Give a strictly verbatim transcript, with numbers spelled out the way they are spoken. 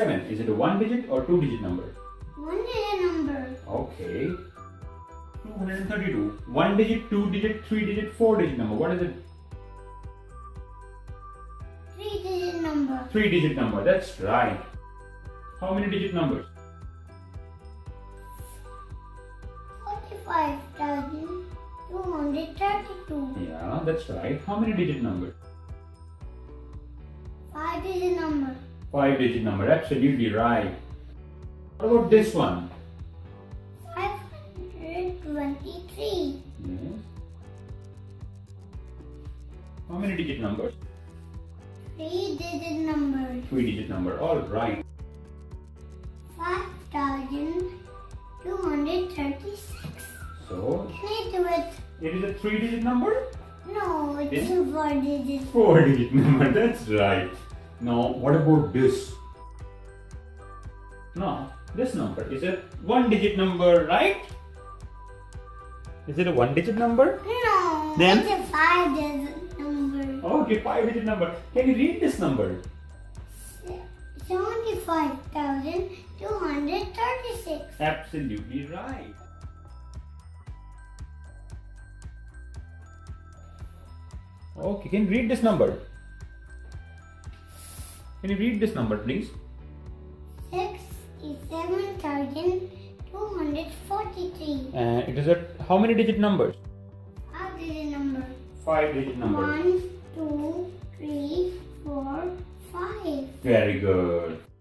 seven. Is it a one digit or two digit number? One digit number. Okay. two hundred thirty-two. One digit, two digit, three digit, four digit number. What is it? Three digit number. Three digit number. That's right. How many digit numbers? Forty-five thousand two hundred thirty-two. Yeah, that's right. How many digit numbers? Five digit number. Five digit number. Absolutely right. What about this one? Five hundred twenty-three. Yes. How many digit numbers? Three digit number. Three digit number. All right. Five thousand two hundred thirty-six. So Can I do it? it is a three digit number? No, it's Yes. a four digit. Four digit number. That's right. Now what about this? No, this number is a one digit number, right? Is it a one digit number? No, Then? it's a five digit number. Okay, five digit number. Can you read this number? Seventy-five thousand two hundred thirty-six. Absolutely right. Okay, can you read this number? Can you read this number, please? Sixty-seven thousand two hundred forty-three. And it is a how many digit numbers? Five digit number. Five digit number. One, two, three, four, five. Very good.